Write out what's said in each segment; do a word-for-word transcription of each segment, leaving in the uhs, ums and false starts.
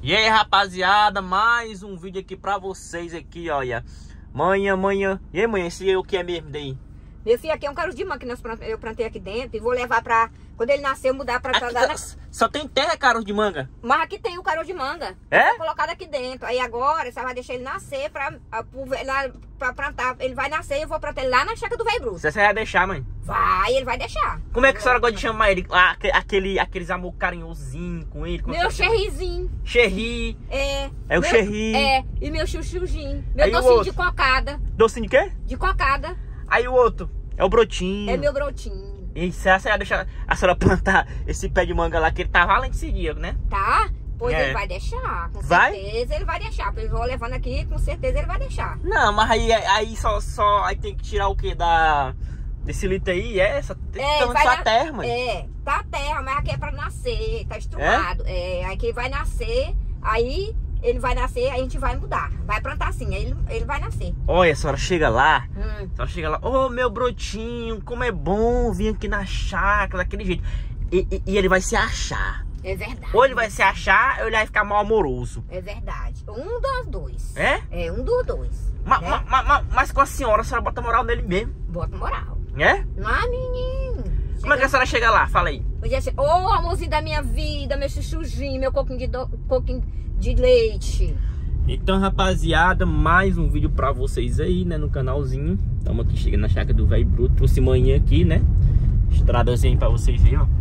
E aí, rapaziada, mais um vídeo aqui pra vocês aqui, olha. Manhã, manhã. E aí, manhã, esse é o que é mesmo daí? Meu filho, aqui é um caroço de manga que nós plantei, eu plantei aqui dentro e vou levar pra... Quando ele nascer, eu mudar pra... Aqui, pra na... Só tem terra, caroço de manga? Mas aqui tem o caroço de manga. É? Tá colocado aqui dentro. Aí agora, você vai deixar ele nascer pra, pra, pra plantar. Ele vai nascer e eu vou plantar ele lá na chácara do velho Bruto. Você vai deixar, mãe? Vai, ele vai deixar. Como é que a senhora gosta de chamar ele? Ah, aquele, aqueles amor carinhosinho com ele? Meu xerrizinho. Xerri. É. É o meu, xerri. É. E meu chuchuzinho. Meu Aí docinho de cocada. Docinho de quê? De cocada. Aí o outro é o brotinho. É meu brotinho. E se a senhora deixar a senhora plantar esse pé de manga lá, que ele tá valendo esse dia, né? Tá? Pois É. ele vai deixar. Com Vai? certeza ele vai deixar. Eu vou levando aqui, com certeza ele vai deixar. Não, mas aí, aí só, só aí tem que tirar o que da... Desse litro aí, é essa? Tem É, que vai só a na- terra, mãe. É, tá a terra, mas aqui é pra nascer, tá estrumado. É, aí que vai nascer, aí ele vai nascer, aí a gente vai mudar. Vai plantar assim, aí ele, ele vai nascer. Olha, a senhora chega lá, Hum. a senhora chega lá, ô meu brotinho, como é bom vir aqui na chácara, daquele jeito. E, e- e ele vai se achar. É verdade. Ou ele vai se achar, ou ele vai ficar mal amoroso. É verdade. Um dos dois. É? É, um dos dois. Ma- né? ma- ma- ma- mas com a senhora, a senhora bota moral nele mesmo, Bota moral. né? Ah, menino. Como é que a senhora chega lá? Fala aí. Podia ser, ô amorzinho da minha vida, meu chuchuzinho, meu coquinho de, do... coquinho de leite. Então, rapaziada, mais um vídeo pra vocês aí, né, no canalzinho. Estamos aqui chegando na chácara do velho Bruto. Trouxe manhã aqui, né? Estradazinha aí pra vocês verem, ó.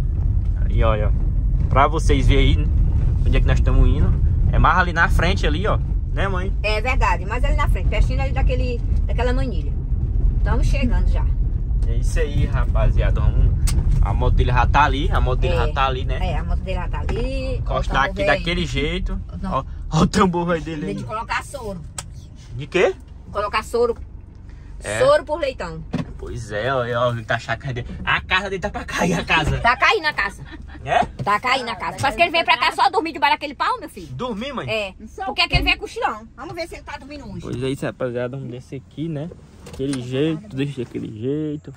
Aí, olha, pra vocês verem aí, né, onde é que nós estamos indo. É mais ali na frente ali, ó. Né, mãe? É verdade, mas ali na frente, pertinho ali daquele, daquela manilha. Estamos chegando já. É isso aí, rapaziada. Vamos... A moto dele já tá ali. A moto dele É. já tá ali, né? É, a moto dele já tá ali. Encostar aqui daquele jeito. Não. Ó, ó o tambor aí dele De aí. colocar soro. De quê? Colocar soro. É. Soro por leitão. Pois é, ó, ó, tá a chácara dele. A casa dele tá pra cair, a casa. Tá caindo a casa. É? Tá caindo a casa. Parece que ele vem pra cá só dormir debaixo daquele pau, meu filho. Dormir, mãe? É. Porque é que ele vem cochilão. Vamos ver se ele tá dormindo hoje. Pois é isso, rapaziada, vamos descer aqui, né? Aquele jeito, deixa daquele jeito.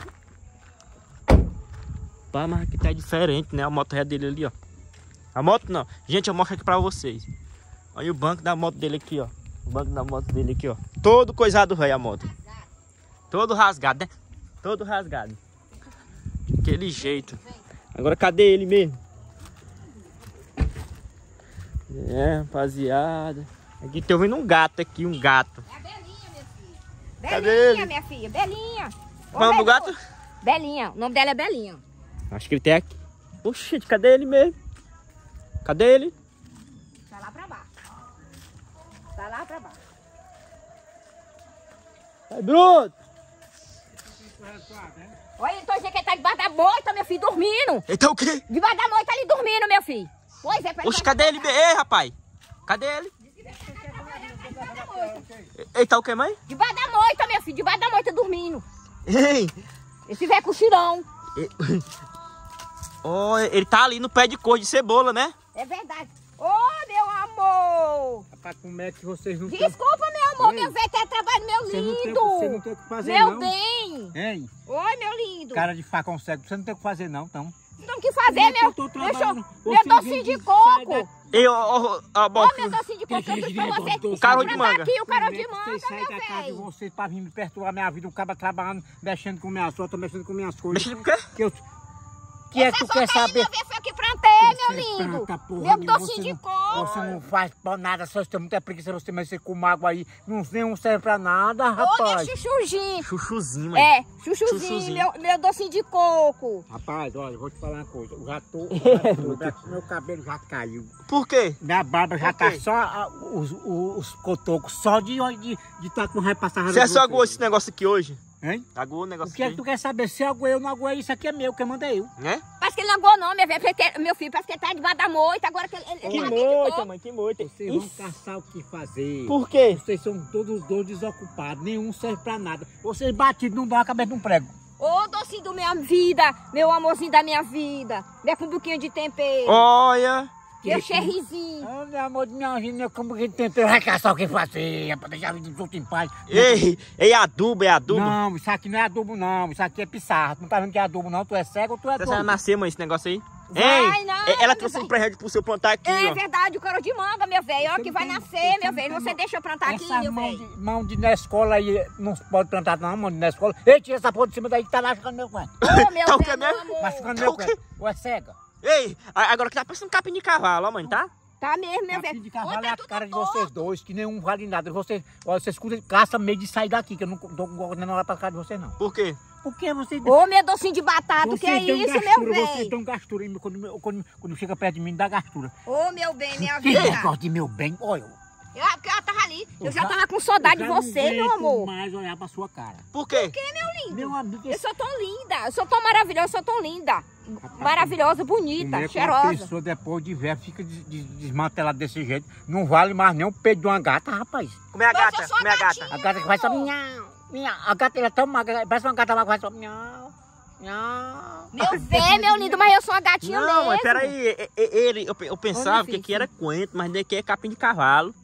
Pá, mas aqui tá diferente, né? A moto é dele ali, ó. A moto não. Gente, eu mostro aqui pra vocês. Olha o banco da moto dele aqui, ó. O banco da moto dele aqui, ó. Todo coisado, velho, a moto. Todo rasgado, né? Todo rasgado. Aquele jeito. Agora, cadê ele mesmo? É, rapaziada. Aqui tô vendo um gato aqui, um gato. É a Belinha, meu filho. Cadê Belinha, ele? minha filha. Belinha. Ô, Qual é o nome do Belinha. gato? Belinha. O nome dela é Belinha. Acho que ele tem aqui. Oxi, cadê ele mesmo? Cadê ele? Tá lá pra baixo. Tá lá pra baixo. Vai, Bruto! Olha, então dizendo que ele tá debaixo da moita, meu filho, dormindo. Ele tá o quê? Debaixo da moita ali dormindo, meu filho. Pois é, pra Oxi, cadê ele? Ei, rapaz! Cadê ele? Ele tá o quê, mãe? Debaixo da moita, meu filho, debaixo da moita dormindo. Ei! Esse velho cochilão. Oh, ele tá ali no pé de cor de cebola, né? É verdade. Ô, meu amor. Rapaz, como é que vocês não têm... Desculpa, meu amor, Ei. meu velho tá trabalhando, meu Vocês não têm- lindo. vocês não têm o que fazer, Meu não. bem. Hein? Oi, meu lindo. Cara de facão cego, você não tem o que fazer, não, então. Não que fazer, Como é que meu, eu tô meu, trabalhando? cho- meu Você docinho vem de de- sai coco. Ei, ó, ó, ó, Ô, boca. meu docinho de coco, eu fiz pra você. O caroço de Plantar manga. aqui o caroço de Como é que manga, vocês saem meu da casa de velho. vocês pra vir me perturbar minha vida? O cara trabalhando, mexendo com minhas outras, mexendo com minhas coisas. Mexendo com o quê? Que, eu... que é que tu quer saber? Meu velho, foi eu que plantei, meu Você lindo. planta, porra Meu nenhuma, docinho você de não- coco. Você não faz pra nada, só você tem muita preguiça, você mexer com água aí. Não, nenhum serve pra nada, Ô, meu rapaz. chuchuzinho. Chuchuzinho, mãe. É, chuchuzinho, Chuchuzinho. Meu, meu docinho de coco. Rapaz, olha, eu vou te falar uma coisa. Eu já tô, já tô já- meu cabelo já caiu. Por quê? Minha barba já Por tá quê? só ah, os, os, os cotocos, só de de de tá com repassar. Você é só aguou esse negócio aqui hoje? Hein? Aguou o O negócio que é que aqui, tu quer saber? Se eu aguei ou não aguei, isso aqui é meu, quem manda é eu. né? Parece que ele não aguou não, meu velho. porque- Meu filho, parece que ele tá debaixo da moita. Agora que ele, ele Que tá dentro de moita, coco. mãe, que moita. Vocês vão Ixi, caçar o que fazer. por quê? Vocês são todos dois desocupados, nenhum serve pra nada. Vocês batidos não dão a cabeça de um prego. Ô, docinho da minha vida, meu amorzinho da minha vida. Minha cumbuquinha de tempero. Olha. Meu cherrizinho. Ah, meu amor de minha vida, como que tempero vai caçar o que fazer, é pra deixar a vida dos outros em paz. Ei, ei, adubo, é adubo. Não, isso aqui não é adubo não, isso aqui é pissarra. Tu não tá vendo que é adubo não? Tu é cego ou tu é Você vai doido? nascer, mãe, esse negócio aí? Vai, Ei, não, ela meu trouxe um velho. presente pro seu plantar aqui, É ó. verdade, o coro de manga, meu velho. Ó, Você que não vai tem- nascer, você meu não velho. tem Você mão- deixa eu plantar aqui, Essa meu mão velho. de, mão de na escola aí, não pode plantar não, mão de na escola. Ei, tira essa porra de cima daí que tá machucando meu pé. Ô, meu Tá o bem, quê meu mesmo? amor. Machucando Tá meu o pé. quê? Ou é cega? Ei, a- agora que tá parecendo capim de cavalo, ó, mãe, tá? Tá mesmo, meu Capim velho. de Ô, cavalo tá é a tudo cara de torto. vocês dois, que nenhum vale nada. Vocês, ó, vocês escutam, caça meio de sair daqui, que eu não tô gostando não pra casa de vocês não. Por quê? Por que vocês... Ô, meu docinho de batata, o que é Vocês dão isso, gastura, meu Vocês velho? dão gastura. hein? Quando, quando, quando chega perto de mim, dá gastura. Ô, meu bem, minha Que vida. negócio de meu bem? Olha, Eu, porque ela tava ali. Eu, Eu já já- tava com saudade de eu já você, não meu aguento amor. mais olhar pra sua cara. Por quê? Meu lindo. Meu amigo, Eu sou tão linda. Eu sou tão maravilhosa, eu sou tão linda. Maravilhosa, bonita, como é que uma cheirosa. pessoa depois de velho fica des- des- desmantelada desse jeito? Não vale mais nem o peito de uma gata, rapaz. Como é a Mas eu gata? sou a Como é a gata? gatinha. A gata que faz só amor. minhau, minhau. A gata ela é tão magra, parece uma gata magra, faz só minhau, minhau. Meu velho, meu lindo, mas eu sou uma gatinha Não, mesmo. mas peraí, e- e- ele, eu, pe- eu pensava Ô, que meu aqui filho, era coentro, mas daqui é capim de cavalo.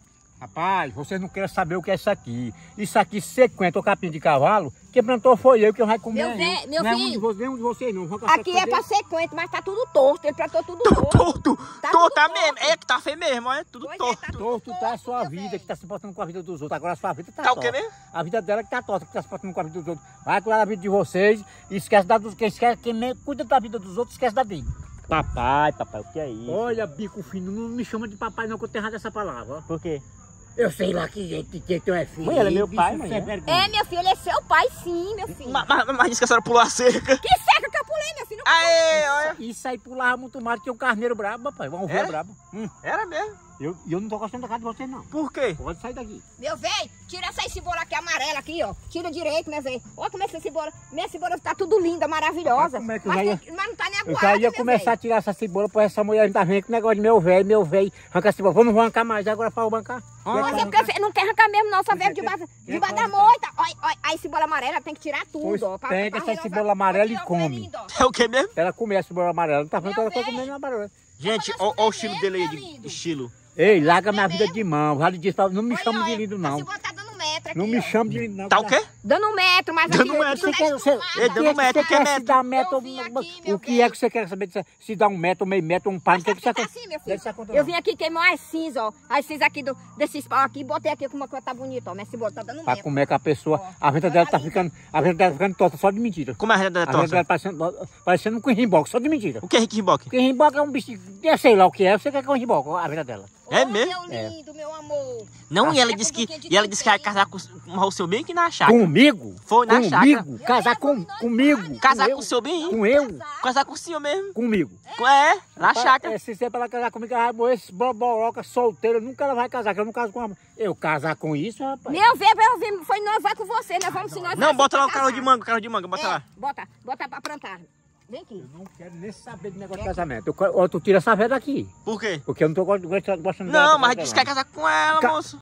Rapaz, vocês não querem saber o que é isso aqui. Isso aqui, sequenta ou capim de cavalo, quem plantou foi eu, que eu vai comer. Meu eu. velho, meu não é um filho. de vocês, nenhum de vocês não. Vão caçar Aqui com é pra vocês. ser coentro, mas tá tudo torto. Ele plantou tudo Tudo torto. torto, Tá torto, tudo tá torto. mesmo. É que tá feio mesmo, ó, é tudo Pois é, torto. tá tudo Torto tá a sua meu vida, velho. que tá se importando com a vida dos outros. Agora a sua vida tá Tá o torta. quê mesmo? A vida dela que tá torta, que tá se importando com a vida dos outros. Vai cuidar da vida de vocês e esquece da dos quem esquece, quem me- cuida da vida dos outros, esquece da dele. Papai, papai, o que é isso? Olha, bico fino, não me chama de papai não, que eu tenho errado essa palavra. ó. Por quê? Eu sei lá que jeito que tu é filho. Mãe, ela é meu bicho pai, mãe, sem é? vergonha. É, meu filho, ele é seu pai, sim, meu filho. Mas, mas, mas disse que a senhora pulou a cerca. Que seca que eu pulei, meu filho. Aê, olha. Isso aí pulava muito mais que um carneiro brabo, rapaz. Vamos ver É? brabo. Hum, Era mesmo. eu, eu não tô gostando da casa de vocês, não. Por quê? Pode sair daqui. Meu velho, tira essa cebola aqui amarela aqui, ó. Tira direito, meu velho. Olha como essa cebola. Minha cebola tá tudo linda, maravilhosa. Como é que eu mas, já ia- tem- mas não tá nem Eu aguada, já ia meu começar velho. a tirar essa cebola, pois essa mulher não tá vendo que negócio de meu velho, meu velho. Arranca a cebola. Vamos arrancar mais agora para o bancar. Mas é porque não quer arrancar mesmo, não. Só veio debaixo, quer debaixo da arrancar? moita. Olha, olha, aí cebola amarela tem que tirar tudo, Pois ó. pra- pega pra essa renovar. cebola amarela Ó, e tira, come. como é lindo, ó. É o quê mesmo? Ela come a cebola amarela. Não tá vendo que Meu ela tá velho. comendo a amarela. Gente, Vou ó, fazer ó o as estilo coisas dele aí, mesmo, de, meu lindo. de estilo. Ei, larga minha É vida mesmo? de mão. Vale disso, pra- não me Olha, chame de olha, lindo, A não. cebola tá dando metro aqui, Não me ó. chame de lindo, não. Tá o quê? Dando metro, mas Dando aqui... metro. Você quer, você, Ei, dando o que metro, você que é quer metro? se dar metro? Eu vim aqui, meu O que bem. é que você quer saber de se dar um metro, meio metro, um par? Não tem que Tá ser assim, meu Deve filho. ser conta, Eu não. vim aqui queimar as cinzas, ó. As cinzas aqui do, desses pau aqui. Botei aqui com uma coisa tá bonita, ó. Minha cebola tá dando Pra metro. comer com a pessoa, Ó, a venda olha dela tá ali. ficando, a venda dela tá ficando torta só de mentira. Como é a renda da A venda dela tosse? parecendo, parecendo um rimboque, só de mentira. O que é Rick Riboc? Porque rimboque é um bicho, eu sei lá o que é, você quer que é um rimboque, a venda dela. É Ô, mesmo? meu lindo, meu amor. Não, e ela É disse com que, um pouquinho de e ela disse que ia tempero. casar com o seu bem que na chácara. Comigo? Foi na Comigo? Casar com, comigo? Casar com com o eu? seu bem? Com eu? Casar com o senhor mesmo. Comigo. É, na chácara. É, se sempre ela casar comigo, ela vai morrer esse boboroca solteira, nunca ela vai casar, que eu não caso com ela. Eu casar com isso, rapaz? Meu velho, eu vim, foi nós vai com você, nós vamos se nós Não, vai bota lá o se carro de casar. manga, o carro de manga, bota É, lá. bota, bota pra plantar. Vem aqui. Eu não quero nem saber de negócio de casamento. Eu, quero- ó, tu tira essa velha daqui, Por quê? porque eu não tô gostando gostando dela Não, pra mas casar. disse que quer casar com ela, Ca- moço.